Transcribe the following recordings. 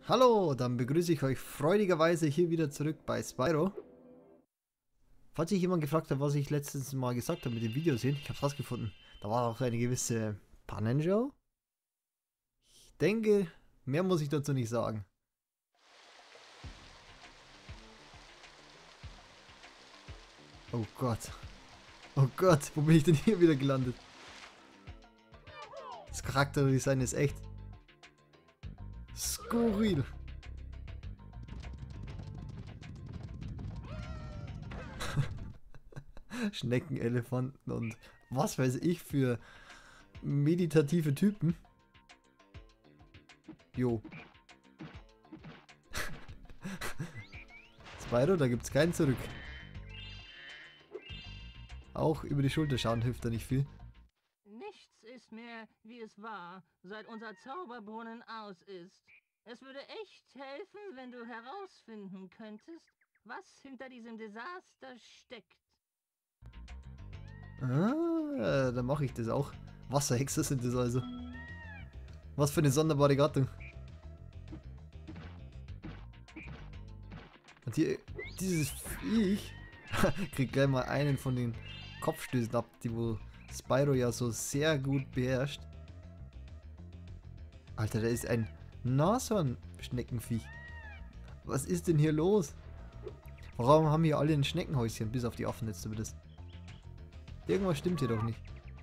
Hallo, dann begrüße ich euch freudigerweise hier wieder zurück bei Spyro. Falls sich jemand gefragt hat, was ich letztens mal gesagt habe mit den Videos hin, ich habe es rausgefunden. Da war auch eine gewisse Pannenshow. Ich denke, mehr muss ich dazu nicht sagen. Oh Gott. Oh Gott, wo bin ich denn hier wieder gelandet? Das Charakterdesign ist echt skurril. Schnecken, Elefanten und was weiß ich für meditative Typen. Jo. Spyro, da gibt's keinen zurück. Auch über die Schulter schauen hilft da nicht viel. Nichts ist mehr, wie es war, seit unser Zauberbrunnen aus ist. Es würde echt helfen, wenn du herausfinden könntest, was hinter diesem Desaster steckt. Ah, dann mache ich das auch. Wasserhexer sind das also. Was für eine sonderbare Gattung. Und hier, dieses Viech kriegt gleich mal einen von den Kopfstößen ab, die wo Spyro ja so sehr gut beherrscht. Alter, da ist ein Nashornschneckenviech. Was ist denn hier los? Warum haben hier alle ein Schneckenhäuschen, bis auf die Affen jetzt zumindest? Irgendwas stimmt hier doch nicht.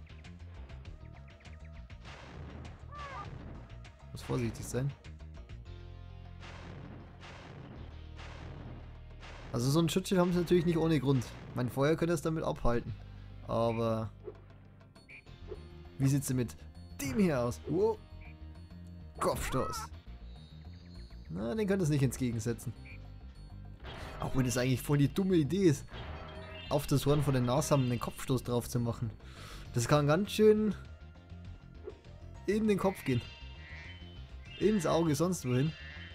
Muss vorsichtig sein. Also so ein Schutzschild haben sie natürlich nicht ohne Grund. Mein Feuer könnte es damit abhalten. Aber wie sieht es mit dem hier aus? Wow. Kopfstoß. Na, den könnte es nicht entgegensetzen. Auch wenn es eigentlich voll die dumme Idee ist, auf das Horn von den Nashorn einen Kopfstoß drauf zu machen. Das kann ganz schön in den Kopf gehen. Ins Auge, sonst wohin.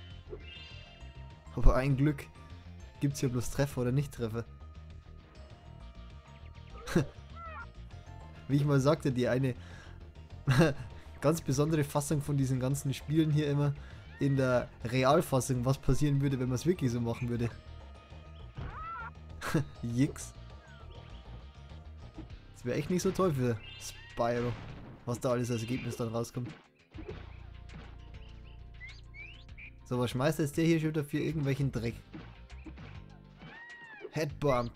Aber ein Glück gibt es hier bloß Treffer oder Nicht-Treffer. Wie ich mal sagte, die eine ganz besondere Fassung von diesen ganzen Spielen hier immer in der Realfassung, was passieren würde, wenn man es wirklich so machen würde. Jix. Das wäre echt nicht so toll für Spyro, was da alles als Ergebnis dann rauskommt. So, was schmeißt jetzt der hier schon wieder für irgendwelchen Dreck? Headbump.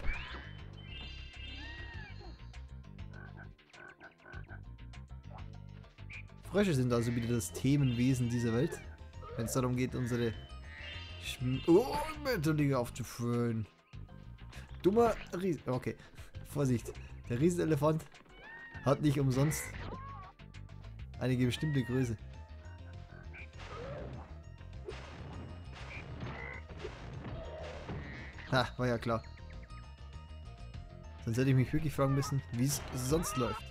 Frösche sind also wieder das Themenwesen dieser Welt, wenn es darum geht, unsere Schmetterlinge aufzuführen. Dummer Riesen... Okay, Vorsicht. Der Riesenelefant hat nicht umsonst eine bestimmte Größe. Ha, war ja klar. Sonst hätte ich mich wirklich fragen müssen, wie es sonst läuft.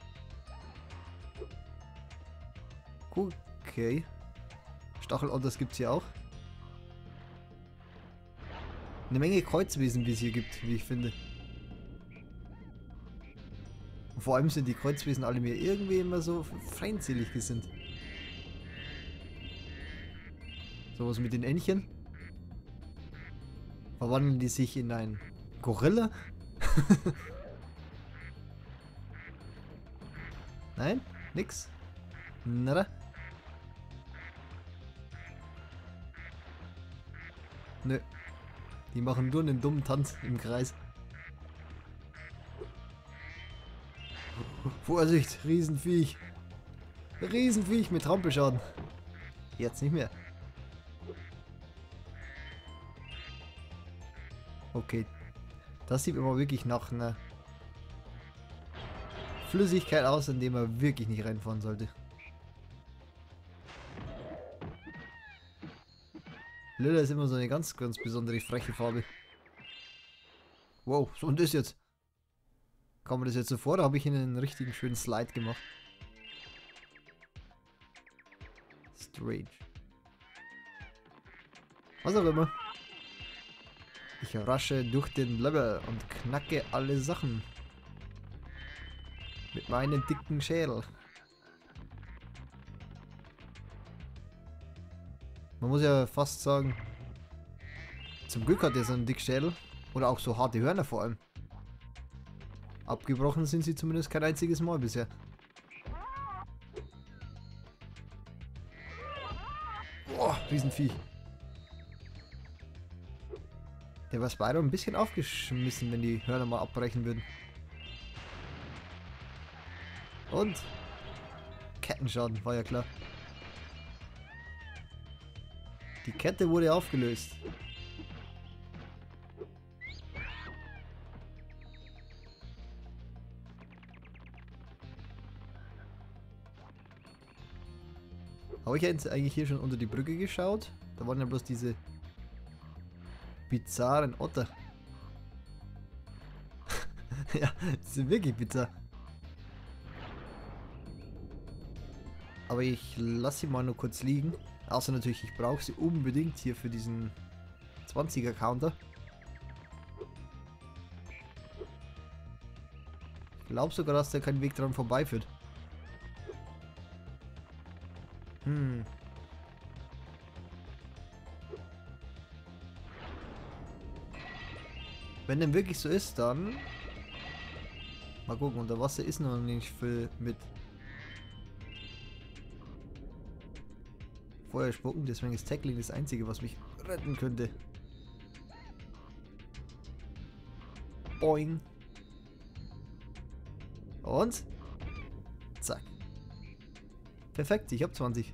Okay. Stachelotters gibt es hier auch. Eine Menge Kreuzwesen, wie es hier gibt, wie ich finde. Und vor allem sind die Kreuzwesen alle mir irgendwie immer so feindselig gesinnt. So was mit den Entchen. Verwandeln die sich in einen Gorilla? Nein? Nix? Nada? Nö. Die machen nur einen dummen Tanz im Kreis. Vorsicht, Riesenviech. Riesenviech mit Trampelschaden. Jetzt nicht mehr. Okay. Das sieht aber wirklich nach einer Flüssigkeit aus, in dem man wirklich nicht reinfahren sollte. Lila ist immer so eine ganz besondere freche Farbe. Wow, so und das jetzt? Kann man das jetzt so vor? Da habe ich ihnen einen richtigen schönen Slide gemacht. Strange. Was auch immer. Ich rasche durch den Level und knacke alle Sachen. Mit meinem dicken Schädel. Man muss ja fast sagen, zum Glück hat er so einen Dickschädel. Oder auch so harte Hörner vor allem. Abgebrochen sind sie zumindest kein einziges Mal bisher. Boah, Riesenvieh. Der war Spyro ein bisschen aufgeschmissen, wenn die Hörner mal abbrechen würden. Und Kettenschaden, war ja klar. Die Kette wurde aufgelöst. Habe ich jetzt eigentlich hier schon unter die Brücke geschaut? Da waren ja bloß diese bizarren Otter. Ja, die sind wirklich bizarr. Aber ich lasse sie mal nur kurz liegen. Außer natürlich, ich brauche sie unbedingt hier für diesen 20er Counter. Ich glaube sogar, dass da kein Weg dran vorbeiführt. Wenn dem wirklich so ist, dann... Mal gucken, unter Wasser ist noch nicht viel mit Feuer spucken, deswegen ist Tackling das einzige, was mich retten könnte. Boing. Und? Zack. Perfekt, ich habe 20.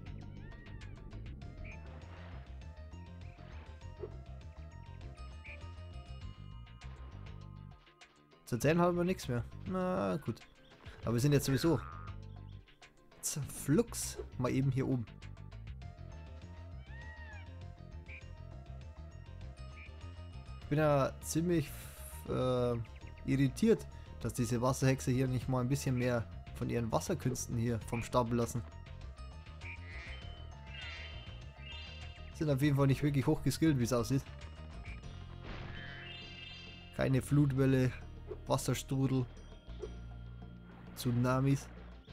Zu erzählen haben wir nichts mehr. Na gut. Aber wir sind jetzt sowieso flugs mal eben hier oben. Ich bin ja ziemlich irritiert, dass diese Wasserhexe hier nicht mal ein bisschen mehr von ihren Wasserkünsten hier vom Stapel lassen. Sind auf jeden Fall nicht wirklich hoch geskillt, wie es aussieht. Keine Flutwelle, Wasserstrudel, Tsunamis.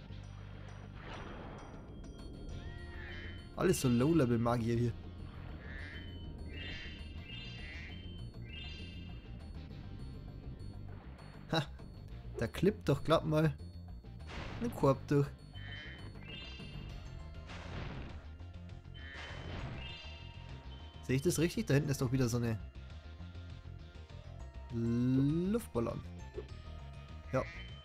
Alles so Low-Level-Magier hier. Ha, da klippt doch glatt mal ein Korb durch. Sehe ich das richtig? Da hinten ist doch wieder so eine Luftballon. Ja.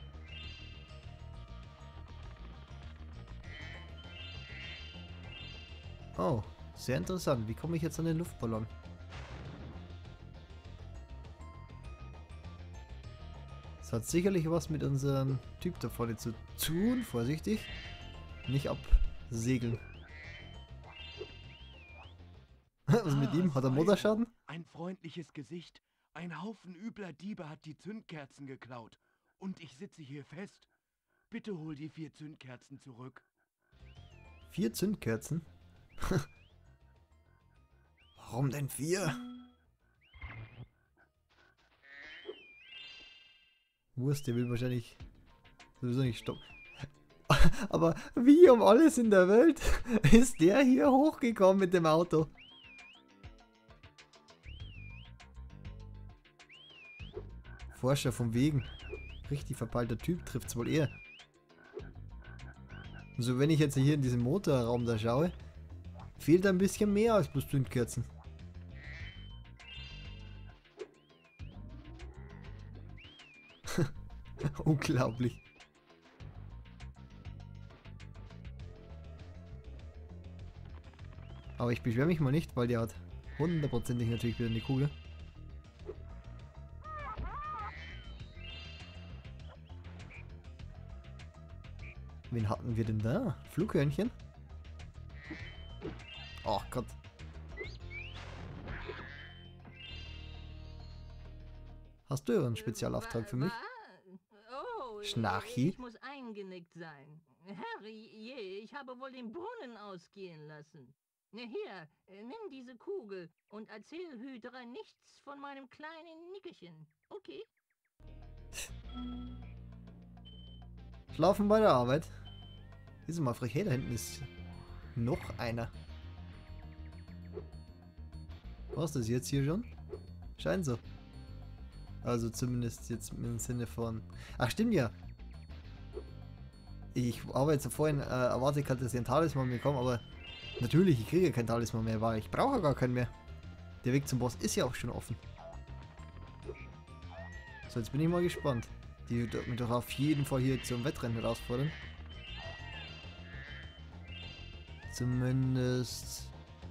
Oh, sehr interessant. Wie komme ich jetzt an den Luftballon? Das hat sicherlich was mit unserem Typ da vorne zu tun. Vorsichtig. Nicht absegeln. Was mit ihm? Hat er Motorschaden? Ein freundliches Gesicht. Ein Haufen übler Diebe hat die Zündkerzen geklaut. Und ich sitze hier fest. Bitte hol die 4 Zündkerzen zurück. 4 Zündkerzen? Warum denn 4? Wurst, der will wahrscheinlich sowieso nicht stoppen. Aber wie um alles in der Welt ist der hier hochgekommen mit dem Auto? Forscher vom Wegen. Richtig verpeilter Typ, trifft's wohl eher. Also wenn ich jetzt hier in diesem Motorraum da schaue, fehlt ein bisschen mehr als bloß Zündkerzen. Unglaublich. Aber ich beschwere mich mal nicht, weil der hat hundertprozentig natürlich wieder eine Kugel. Wen hatten wir denn da? Flughörnchen? Oh Gott. Hast du einen Spezialauftrag für mich? Oh, Schnarchi? ich muss eingenickt sein. Herrje, ich habe wohl den Brunnen ausgehen lassen. Hier, nimm diese Kugel und erzähl Hydra nichts von meinem kleinen Nickerchen. Okay? Schlafen bei der Arbeit. Ist mal frech. Hey, da hinten ist noch einer. Was ist das jetzt hier schon? Scheint so. Also zumindest jetzt im Sinne von... Ach stimmt ja. Ich habe jetzt vorhin erwartet, dass ich einen Talisman bekomme, aber natürlich, ich kriege keinen Talisman mehr, weil ich brauche gar keinen mehr. Der Weg zum Boss ist ja auch schon offen. So, jetzt bin ich mal gespannt. Die wird mich doch auf jeden Fall hier zum Wettrennen herausfordern. Zumindest...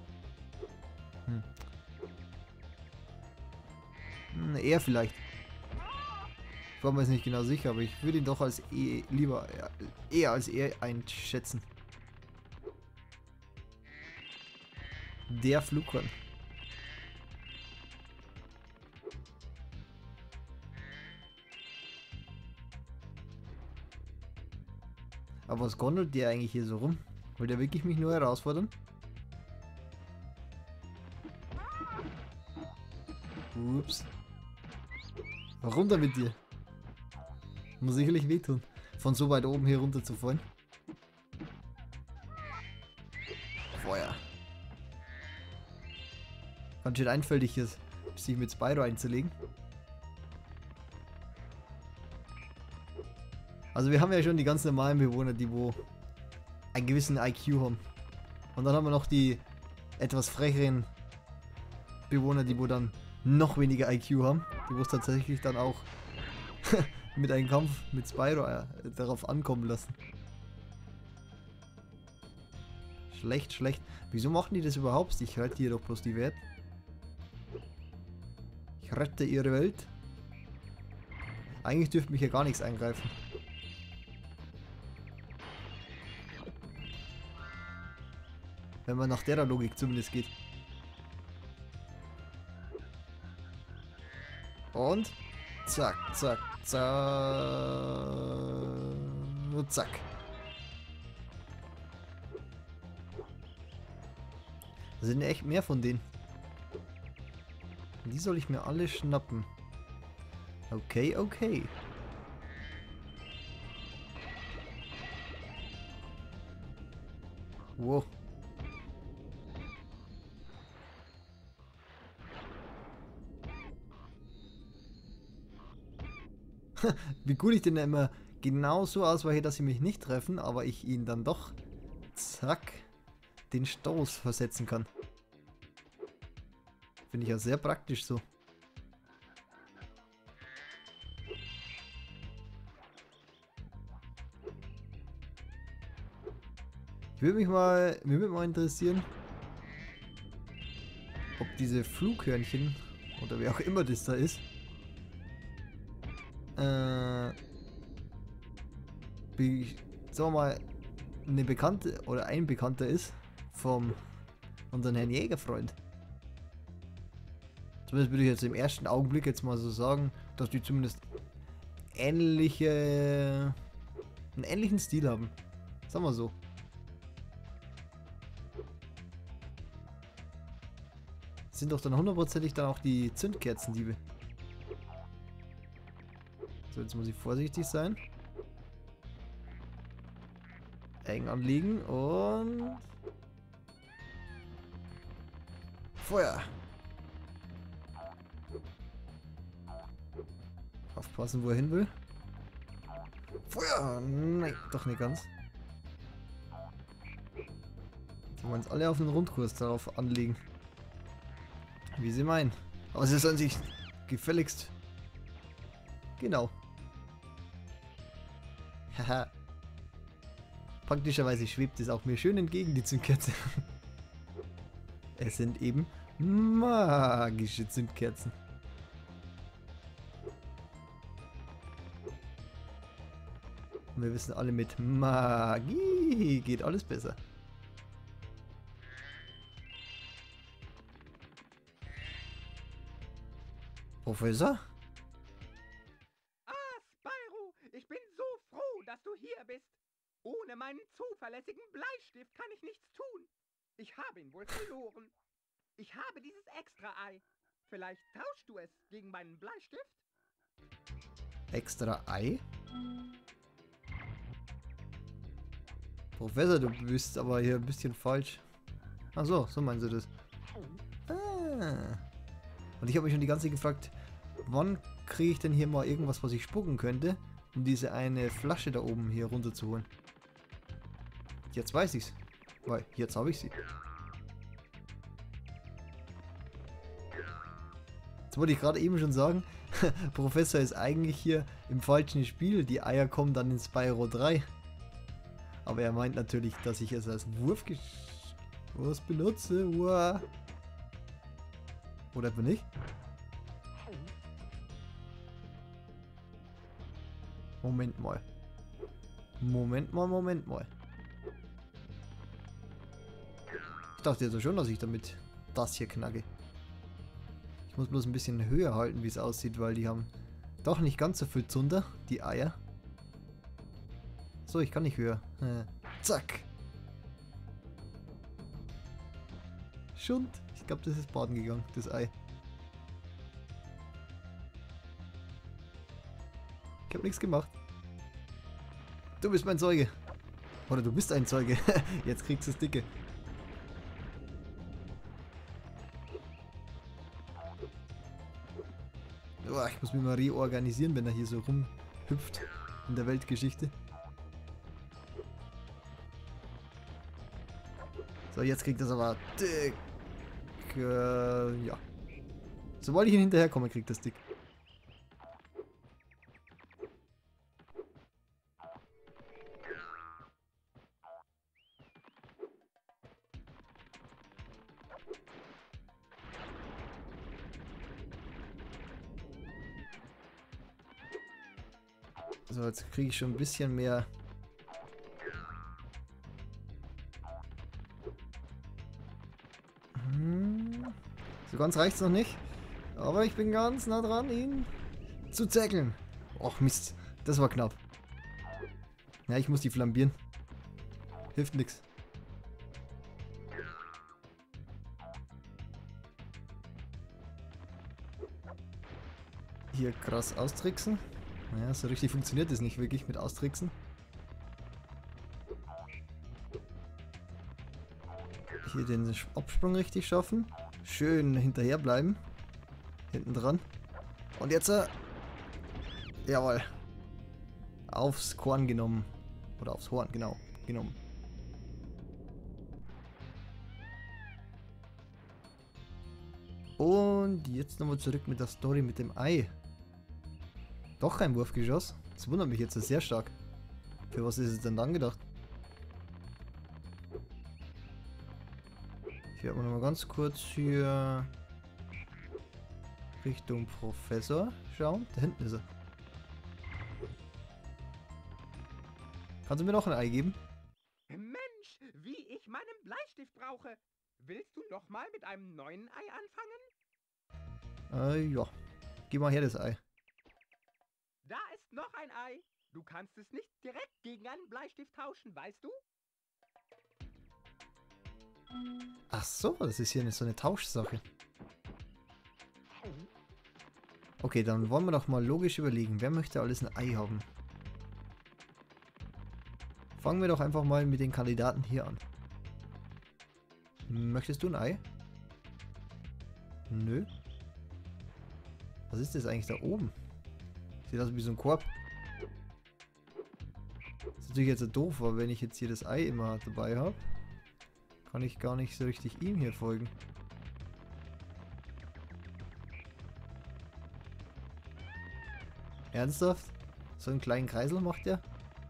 Er vielleicht. Ich war mir jetzt nicht genau sicher, aber ich würde ihn doch als lieber eher als er einschätzen. Der Flughorn. Aber was gondelt der eigentlich hier so rum? Will der wirklich mich nur herausfordern? Ups. Runter mit dir. Muss sicherlich wehtun, von so weit oben hier runter zu fallen. Feuer. Ganz schön einfältig ist, sich mit Spyro einzulegen. Also wir haben ja schon die ganz normalen Bewohner, die wo einen gewissen IQ haben. Und dann haben wir noch die etwas frecheren Bewohner, die wo dann noch weniger IQ haben. Die wo es tatsächlich dann auch mit einem Kampf mit Spyro darauf ankommen lassen. Schlecht, schlecht. Wieso machen die das überhaupt? Ich rette hier doch bloß die Welt. Ich rette ihre Welt. Eigentlich dürfte mich ja gar nichts eingreifen. Wenn man nach der Logik zumindest geht. Und zack, zack, zack. Zack. Da sind ja echt mehr von denen. Die soll ich mir alle schnappen. Okay, okay. Wow. Wie gut ich den immer genau so ausweiche, dass sie mich nicht treffen, aber ich ihn dann doch, zack, den Stoß versetzen kann. Finde ich ja sehr praktisch so. Mich würde mal interessieren, ob diese Flughörnchen oder wer auch immer das da ist, sagen wir mal, eine Bekannte oder ein Bekannter ist vom unseren Herrn Jägerfreund. Zumindest würde ich jetzt im ersten Augenblick jetzt mal so sagen, dass die zumindest einen ähnlichen Stil haben. Sagen wir so. Sind doch dann hundertprozentig dann auch die Zündkerzendiebe. So, jetzt muss ich vorsichtig sein. Eng anliegen und... Feuer! Aufpassen, wo er hin will. Feuer! Nein, doch nicht ganz. Die wollen uns alle auf den Rundkurs darauf anlegen. Wie sie meinen. Aber sie sollen sich gefälligst... Genau. Haha. Praktischerweise schwebt es auch mir schön entgegen, die Zündkerze. Es sind eben magische Zündkerzen. Und wir wissen alle, mit Magie geht alles besser. Professor? Ah, Spyro, ich bin so froh, dass du hier bist. Ohne meinen zuverlässigen Bleistift kann ich nichts tun. Ich habe ihn wohl verloren. Ich habe dieses Extra-Ei. Vielleicht tauschst du es gegen meinen Bleistift? Extra Ei? Professor, du bist aber hier ein bisschen falsch. Ach so, so meinst du das. Ah. Ah. Und ich habe mich schon die ganze Zeit gefragt, wann kriege ich denn hier mal irgendwas, was ich spucken könnte, um diese eine Flasche da oben hier runterzuholen. Jetzt weiß ich's. Weil, jetzt habe ich sie. Jetzt wollte ich gerade eben schon sagen, Professor ist eigentlich hier im falschen Spiel. Die Eier kommen dann in Spyro 3. Aber er meint natürlich, dass ich es als was benutze. Uah. Oder bin ich? Moment mal. Moment mal. Ich dachte ja schon, dass ich damit das hier knacke. Ich muss bloß ein bisschen höher halten, wie es aussieht, weil die haben doch nicht ganz so viel Zunder, die Eier. So, ich kann nicht höher. Zack. Schund. Ich glaube, das ist baden gegangen, das Ei. Ich habe nichts gemacht. Du bist mein Zeuge. Oder du bist ein Zeuge. Jetzt kriegst du das Dicke. Oh, ich muss mich mal reorganisieren, wenn er hier so rumhüpft in der Weltgeschichte. So, jetzt kriegt das aber dick. Ja. Sobald ich ihn hinterherkomme, kriegt das dick. So, jetzt kriege ich schon ein bisschen mehr. So ganz reicht es noch nicht. Aber ich bin ganz nah dran, ihn zu zäckeln. Och Mist, das war knapp. Ja, ich muss die flambieren. Hilft nix. Hier krass austricksen. Naja, so richtig funktioniert das nicht wirklich mit austricksen. Hier den Absprung richtig schaffen. Schön hinterher bleiben. Hinten dran. Und jetzt, jawohl. Aufs Korn genommen. Oder aufs Horn, genau. Genommen. Und jetzt nochmal zurück mit der Story mit dem Ei. Doch kein Wurfgeschoss. Das wundert mich jetzt sehr stark. Für was ist es denn dann gedacht? Ich werde mal noch mal ganz kurz hier Richtung Professor schauen. Da hinten ist er. Kannst du mir noch ein Ei geben? Mensch, wie ich meinen Bleistift brauche. Willst du nochmal mit einem neuen Ei anfangen? Ja. Gib mal her das Ei. Da ist noch ein Ei. Du kannst es nicht direkt gegen einen Bleistift tauschen, weißt du? Ach so, das ist hier so eine Tauschsache. Okay, dann wollen wir doch mal logisch überlegen, wer möchte alles ein Ei haben? Fangen wir doch einfach mal mit den Kandidaten hier an. Möchtest du ein Ei? Nö. Was ist das eigentlich da oben? Sieht aus wie so ein Korb. Das ist natürlich jetzt so doof, weil wenn ich jetzt hier das Ei immer dabei habe, kann ich gar nicht so richtig ihm hier folgen. Ernsthaft? So einen kleinen Kreisel macht der?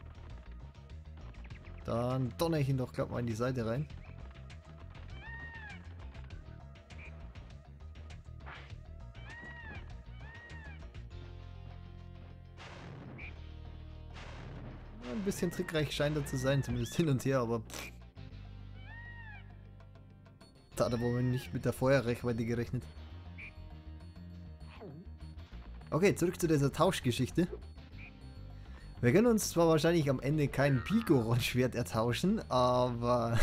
Dann donner ich ihn doch glatt mal in die Seite rein. Ein bisschen trickreich scheint er zu sein, zumindest hin und her, aber pff. Da hat er wohl nicht mit der Feuerreichweite gerechnet. Okay, zurück zu dieser Tauschgeschichte. Wir können uns zwar wahrscheinlich am Ende kein Pico-Schwert ertauschen, aber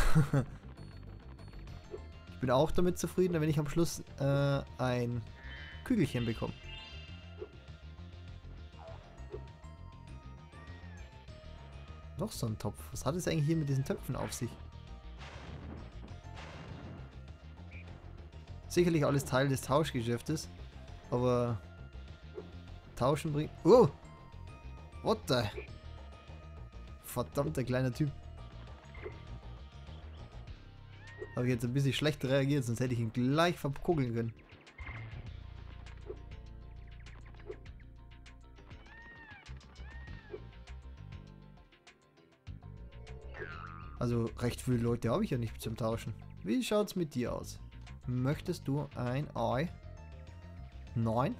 ich bin auch damit zufrieden, wenn ich am Schluss ein Kügelchen bekomme. Noch so ein Topf. Was hat es eigentlich hier mit diesen Töpfen auf sich? Sicherlich alles Teil des Tauschgeschäftes, aber Tauschen bringt... Oh! What the? Verdammter kleiner Typ. Habe ich jetzt ein bisschen schlecht reagiert, sonst hätte ich ihn gleich verkugeln können. Also recht viele Leute habe ich ja nicht zum Tauschen. Wie schaut's mit dir aus? Möchtest du ein Ei? Nein?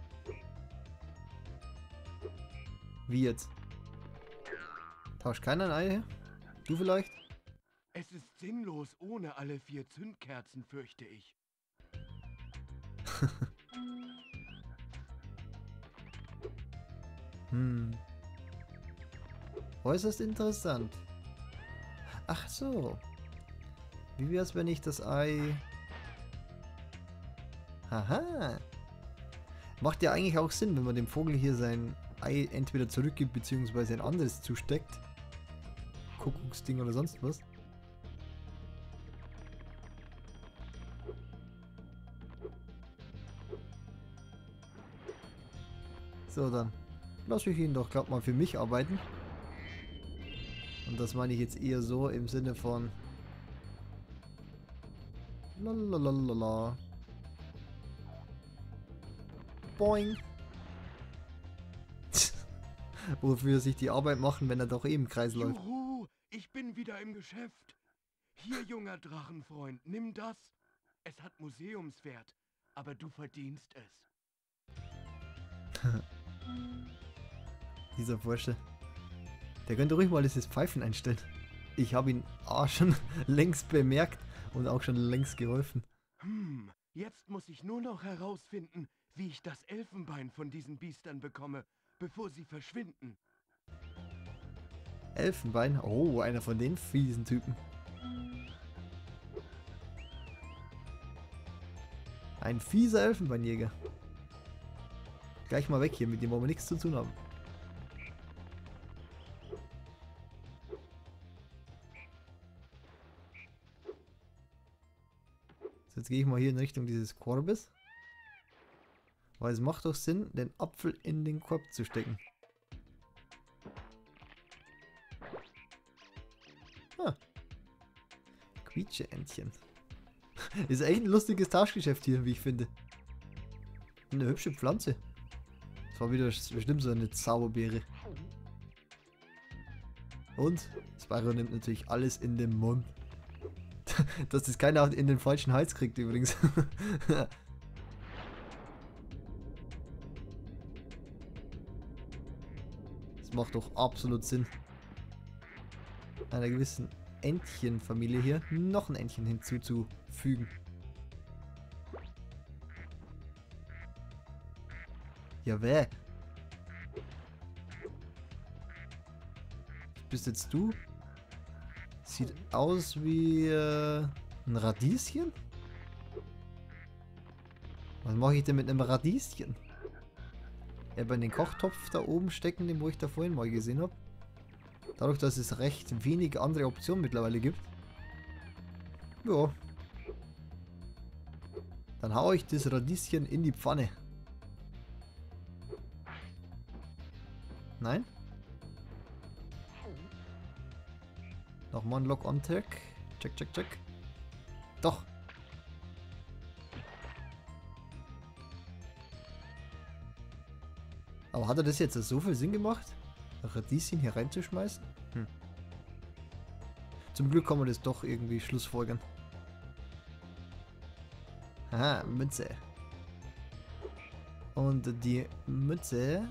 Wie jetzt? Tauscht keiner ein Ei her? Du vielleicht? Es ist sinnlos ohne alle 4 Zündkerzen, fürchte ich. Äußerst interessant. Ach so. Wie wär's, wenn ich das Ei... Haha. Macht ja eigentlich auch Sinn, wenn man dem Vogel hier sein Ei entweder zurückgibt, beziehungsweise ein anderes zusteckt. Kuckucksding oder sonst was. So, dann lasse ich ihn doch glaub mal für mich arbeiten. Und das meine ich jetzt eher so im Sinne von lalalala. Boing. Wofür sich die Arbeit machen, wenn er doch eben im Kreis läuft. Juhu, ich bin wieder im Geschäft. Hier, junger Drachenfreund, nimm das. Es hat Museumswert, aber du verdienst es. Dieser Bursche. Der könnte ruhig mal dieses Pfeifen einstellen. Ich habe ihn schon längst bemerkt und auch schon längst geholfen. Jetzt muss ich nur noch herausfinden, wie ich das Elfenbein von diesen Biestern bekomme, bevor sie verschwinden. Elfenbein? Oh, einer von den fiesen Typen. Ein fieser Elfenbeinjäger. Gleich mal weg hier, mit dem wollen wir nichts zu tun haben. So, jetzt gehe ich mal hier in Richtung dieses Korbes. Weil es macht doch Sinn, den Apfel in den Korb zu stecken. Ah. Quietsche-Entchen. Ist echt ein lustiges Tauschgeschäft hier, wie ich finde. Eine hübsche Pflanze. Das war wieder bestimmt so eine Zauberbeere. Und Spyro nimmt natürlich alles in den Mund. Dass das keiner in den falschen Hals kriegt übrigens. Das macht doch absolut Sinn. Einer gewissen Entchenfamilie hier noch ein Entchen hinzuzufügen. Ja, wer? Bist jetzt du? Sieht aus wie ein Radieschen? Was mache ich denn mit einem Radieschen? Ja, bei den Kochtopf da oben stecken, den wo ich da vorhin mal gesehen habe. Dadurch, dass es recht wenig andere Optionen mittlerweile gibt. Ja. Dann hau ich das Radieschen in die Pfanne. Nein? Nochmal ein Lock-on-Tag. Check, check, check. Doch. Aber hat er das jetzt so viel Sinn gemacht? Radieschen hier reinzuschmeißen? Zum Glück kann man das doch irgendwie schlussfolgern. Aha, Münze. Und die Münze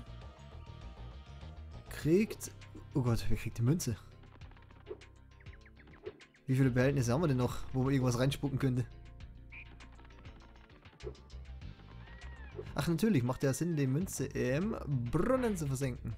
kriegt... Oh Gott, wer kriegt die Münze? Wie viele Behältnisse haben wir denn noch, wo man irgendwas reinspucken könnte? Ach, natürlich macht ja Sinn, die Münze im Brunnen zu versenken.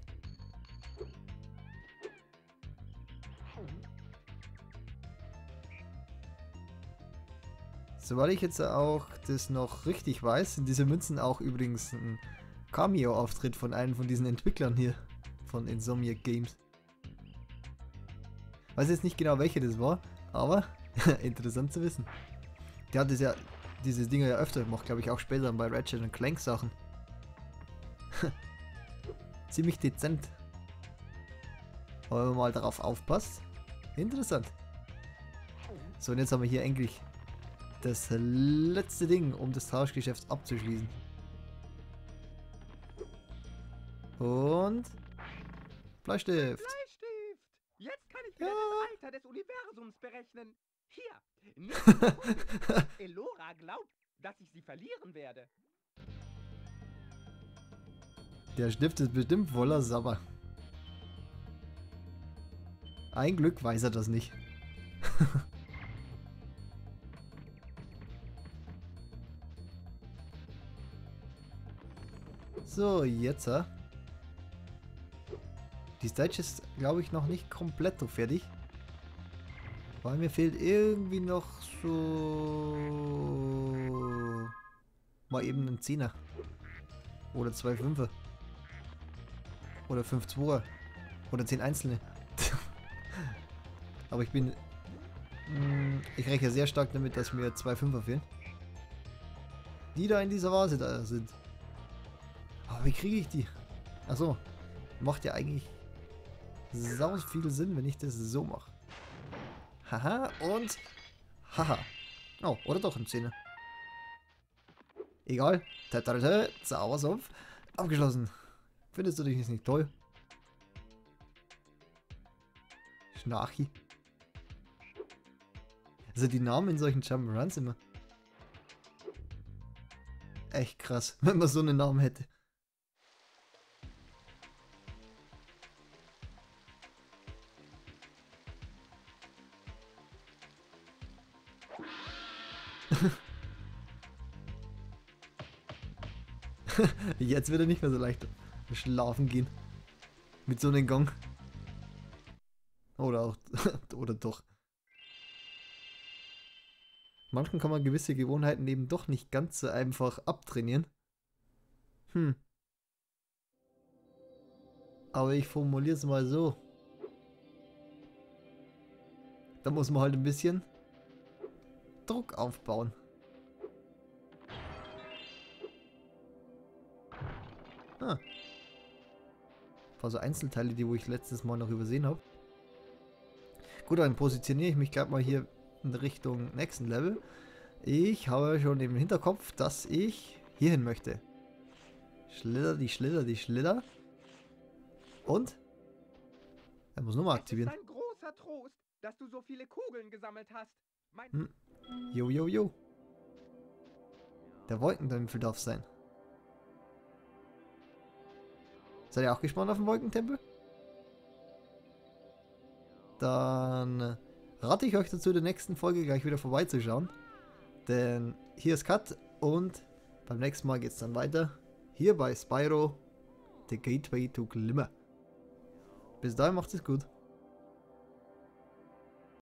Soweit ich jetzt auch das noch richtig weiß, sind diese Münzen auch übrigens ein Cameo-Auftritt von einem von diesen Entwicklern hier von Insomniac Games. Weiß jetzt nicht genau welcher das war, aber interessant zu wissen. Der hat es ja diese Dinger ja öfter. Macht, glaube ich, auch später dann bei Ratchet Clank Sachen. Ziemlich dezent. Aber wenn man mal darauf aufpasst. Interessant. So, und jetzt haben wir hier endlich das letzte Ding, um das Tauschgeschäft abzuschließen. Und Bleistift. Bleistift! Jetzt kann ich wieder das Alter des Universums berechnen. Hier, nicht Elora glaubt, dass ich sie verlieren werde. Der Stift ist bestimmt voller Sabber. Ein Glück weiß er das nicht. So, jetzt. Die Stage ist, glaube ich, noch nicht komplett so fertig. Weil mir fehlt irgendwie noch so... mal eben ein 10er. Oder 2 5er. Oder 5 2er. Oder 10 einzelne. Aber ich bin... ich rechne sehr stark damit, dass mir 2 5er fehlen. Die da in dieser Vase da sind. Aber wie kriege ich die? Achso. Macht ja eigentlich sau viel Sinn, wenn ich das so mache. Haha und... Haha. Oh, oder doch ein 10er. Egal. Zaubersumpf. Abgeschlossen. Findest du dich jetzt nicht toll? Schnarchi. Also die Namen in solchen Jump'n'Runs immer. Echt krass, wenn man so einen Namen hätte. Jetzt wird er nicht mehr so leicht schlafen gehen. Mit so einem Gang. Oder auch, oder doch. Manchmal kann man gewisse Gewohnheiten eben doch nicht ganz so einfach abtrainieren. Aber ich formuliere es mal so. Da muss man halt ein bisschen Druck aufbauen. Ein paar so Einzelteile, die wo ich letztes Mal noch übersehen habe. Gut, dann positioniere ich mich gerade mal hier in Richtung nächsten Level. Ich habe schon im Hinterkopf, dass ich hierhin möchte. Schlitter, die Schlitter, die Schlitter. Und? Er muss nochmal aktivieren. Es ist ein großer Trost, dass du so viele Kugeln gesammelt hast. Mein Jo, jo, jo. Der Wolkentempel darf sein. Seid ihr auch gespannt auf den Wolkentempel? Dann rate ich euch dazu, in der nächsten Folge gleich wieder vorbeizuschauen. Denn hier ist Cut und beim nächsten Mal geht es dann weiter. Hier bei Spyro, The Gateway to Glimmer. Bis dahin macht es gut.